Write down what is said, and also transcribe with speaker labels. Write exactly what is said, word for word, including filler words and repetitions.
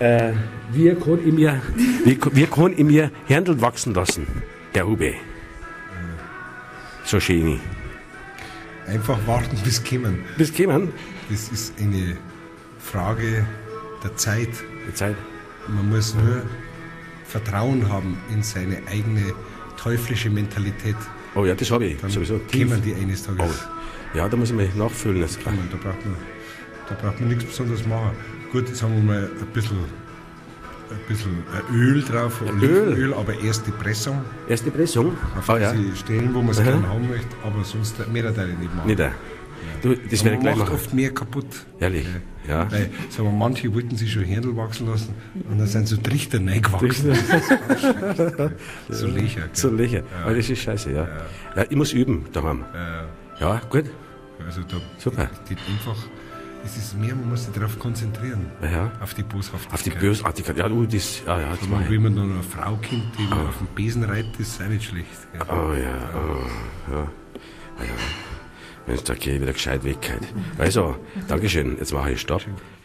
Speaker 1: Äh, wie kann ich mir, wie, wie kann ich mir Händel wachsen lassen, Herr Hube? So schön.
Speaker 2: Einfach warten bis kommen.
Speaker 1: Bis kommen?
Speaker 2: Das ist eine Frage der Zeit.
Speaker 1: Die Zeit.
Speaker 2: Man muss nur Vertrauen haben in seine eigene teuflische Mentalität.
Speaker 1: Oh ja, das habe ich
Speaker 2: Dann
Speaker 1: sowieso.
Speaker 2: kommen die eines Tages.
Speaker 1: Oh. Ja, da muss ich mich nachfühlen. Das
Speaker 2: Kommen. Da, braucht man, da braucht man nichts Besonderes machen. Gut, sagen wir mal ein bisschen, ein bisschen Öl drauf, Olivenöl, aber erst die Pressung.
Speaker 1: Erst die Pressung?
Speaker 2: Auf
Speaker 1: Oh, ja.
Speaker 2: diese Stellen, wo man es
Speaker 1: Aha.
Speaker 2: gerne haben möchte, aber sonst mehr da nicht machen.
Speaker 1: Nicht da. Du, das werde ich gleich
Speaker 2: Man macht
Speaker 1: machen.
Speaker 2: oft mehr kaputt.
Speaker 1: Ehrlich? Ja.
Speaker 2: Weil, sagen wir, manche wollten sich schon Händel wachsen lassen und dann sind so Trichter reingewachsen. So Löcher. gell?
Speaker 1: So Löcher.
Speaker 2: Ja.
Speaker 1: Aber das ist scheiße, ja. Ja, ich muss üben daheim.
Speaker 2: Äh,
Speaker 1: Ja, gut.
Speaker 2: Also da
Speaker 1: Super.
Speaker 2: Die, die einfach, es ist mehr, man muss sich darauf konzentrieren.
Speaker 1: Ja.
Speaker 2: Auf die Boshaftigkeit.
Speaker 1: Auf die Bösartigkeit. Ja, du, das, ja, ja, das
Speaker 2: Und
Speaker 1: mache ich.
Speaker 2: wenn man dann eine Frau kennt, die auf dem Besen reitet, ist auch nicht schlecht. Gell?
Speaker 1: Oh ja, oh, ja. Ah, ja. Mensch, da gehe ich wieder gescheit weg. Heute. Also, Dankeschön. Jetzt mache ich Stopp.